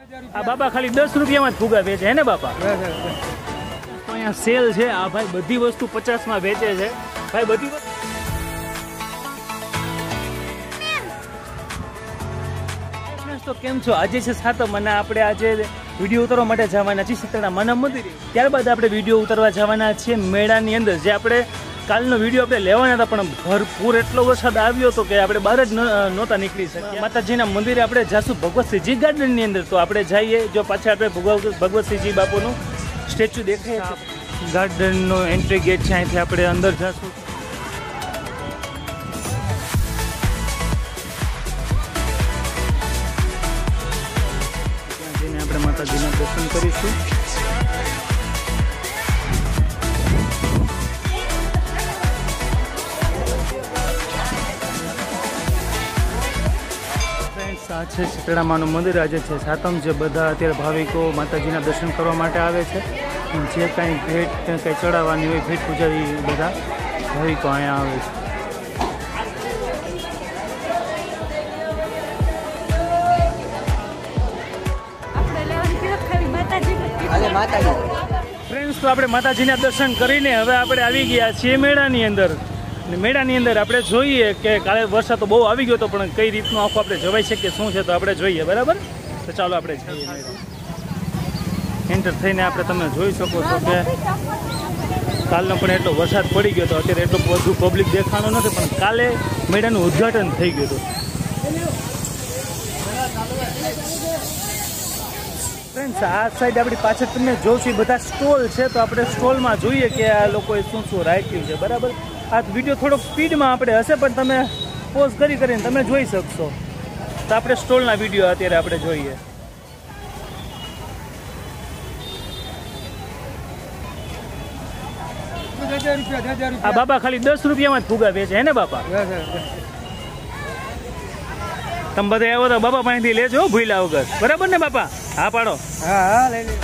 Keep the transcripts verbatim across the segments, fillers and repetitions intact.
આ બાપા ખાલી દસ રૂપિયામાં જ ફુગા વેચે હે ને બાપા? તો અહીંયા સેલ છે. આ ભાઈ બધી વસ્તુ પચાસ માં વેચે છે ભાઈ. બધી વસ્તુ તો કેમ છો? આજે છે સાતમ અને આપણે આજે વિડીયો ઉતારવા માટે જવાના છીએ શીતળા માના મંદિરે. ત્યારબાદ આપણે વિડીયો ઉતારવા જવાના છીએ મેળાની અંદર. જે આપણે કાલનો વિડીયો આપણે લેવાના હતા પણ ભરપૂર એટલો વરસાદ આવ્યો હતો કે આપણે બહાર જ નહોતા નીકળી શક્યા. માતાજીના મંદિરે આપણે જાશું ભગવતસિંહજી ગાર્ડનની અંદર. તો આપણે જઈએ. જો પાછળ આપણે ભગવતસિંહજી બાપુનું સ્ટેચ્યુ દેખાય છે. ગાર્ડનનો એન્ટ્રી ગેટ છે. અહીંથી આપણે અંદર જશું. આપણે માતાજીના દર્શન કરીશું. આ છે શીતળા માનું મંદિર. આજે છે સાતમ. જે બધા અત્યારે ભાવિકો માતાજીના દર્શન કરવા માટે આવે છે. જે કાંઈ ભેટ કંઈ ચડાવવાની હોય ભેટ પૂજાવી બધા ભાવિકો અહીંયા આવે છે. ફ્રેન્ડ્સ, તો આપણે માતાજીના દર્શન કરીને હવે આપણે આવી ગયા છીએ મેળાની અંદર. મેળાની અંદર આપણે જોઈએ કે કાલે વરસાદ તો બહુ આવી ગયો હતો પણ કઈ રીતનું આખું આપણે જવાઈ શકીએ શું છે તો આપણે જોઈએ. બરાબર? તો ચાલો આપણે જઈએ. એન્ટર થઈને આપણે તમે જોઈ શકો છો કે કાલનો પણ એટલો વરસાદ પડી ગયો હતો. અત્યારે એટલું બધું પબ્લિક દેખાણું નથી પણ કાલે મેળાનું ઉદ્ઘાટન થઈ ગયું હતું. ફ્રેન્ડ્સ, આ સાઈડ આપણી પાછળ તમે જોશો બધા સ્ટોલ છે. તો આપણે સ્ટોલમાં જોઈએ કે આ લોકોએ શું શું રાખ્યું છે. બરાબર? આ વિડીયો થોડોક સ્પીડમાં આપણે હશે પણ તમે પોઝ કરી કરીને તમે જોઈ શકશો. તો આપણે સ્ટોલના વિડીયો અત્યારે આપણે જોઈએ. આ બાપા ખાલી દસ રૂપિયામાં જ ફુગા વેચે હે ને બાપા? તમે બધા આવો તો બાપા પાસેથી લેજો ભૂલ્યા વગર. બરાબર ને બાપા? હા પાડો. હા હા લઈ લે.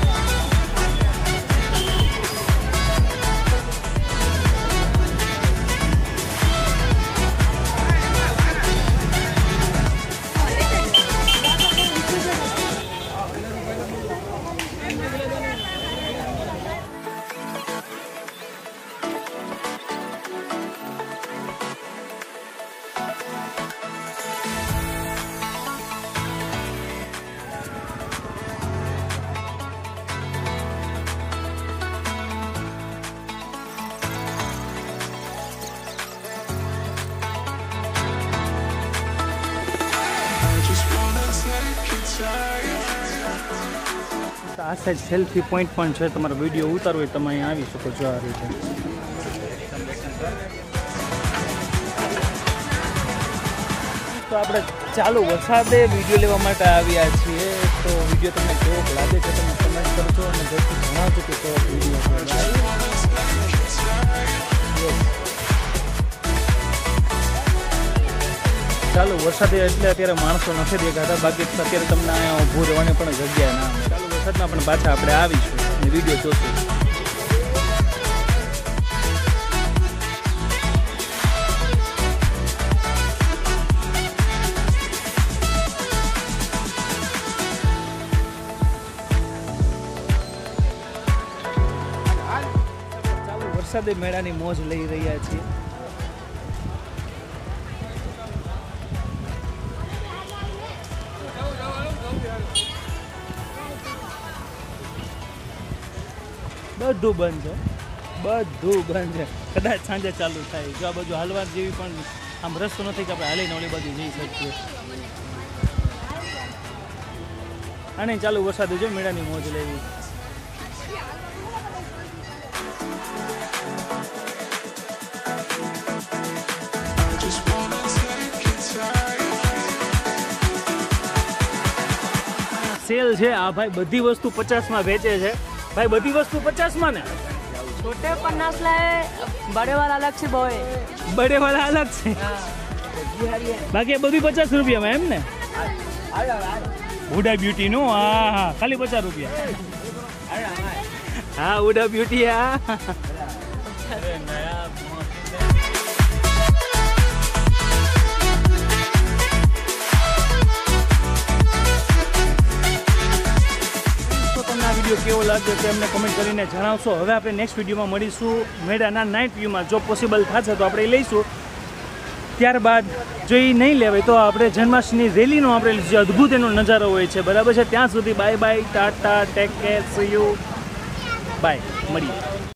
આ સાઈડ સેલ્ફી પોઈન્ટ પણ છે. તમારો વિડીયો ઉતારવો હોય તમે અહીંયા આવી શકો છો. આ રીતે તો આપણે ચાલુ વરસાદે વિડીયો લેવા માટે આવ્યા છીએ. તો વિડીયો તમને કેવો લાગે છે તમે કમેન્ટ કરજો અને જરૂરથી જણાવજો કે કેવો વિડીયો છે. ચાલુ વરસાદે એટલે અત્યારે માણસો નથી દેખાતા. બાકી અત્યારે તમને અહીંયા ઊભું રહેવાની પણ જગ્યા ના મળે. ચાલુ વરસાદમાં પણ પાછા આપણે આવીશું અને વિડીયો જોશું. ચાલુ વરસાદે મેળાની મોજ લઈ રહ્યા છીએ. બધું બંધ છે. બધું બંધ છે. કદાચ સાંજે ચાલુ થાય. જો આ બાજુ હાલવા જેવી પણ આમ રસ્તો નથી કે આપણે હાલીને ઓલી બાજુ જઈ શકીએ. અને ચાલુ વરસાદ જો મેળાની મોજ લેવી. સેલ છે. આ ભાઈ બધી વસ્તુ પચાસ માં વેચે છે. भाई बड़ी वस्तु पचास में ने छोटे पन्नास लाए बड़े वाला अलग से बोए बड़े वाला अलग से बाकी बड़ी पचास रुपया में एम ने हुडा ब्यूटी नो हाँ हाँ खाली पचास रुपया हाँ हुडा ब्यूटी हाँ વિડીયો કેવો લાગ્યો તે અમને કોમેન્ટ કરીને જણાવશો. હવે આપણે નેક્સ્ટ વિડીયોમાં મળીશું મેળાના નાઇટ વ્યૂમાં. જો પોસિબલ થશે તો આપણે એ લઈશું. ત્યારબાદ જો એ નહીં લેવાય તો આપણે જન્માષ્ટમીની રેલીનો આપણે જે અદ્ભુત એનો નજારો હોય છે, બરાબર છે. ત્યાં સુધી bye bye, tata, take care, see you, bye, મળીએ.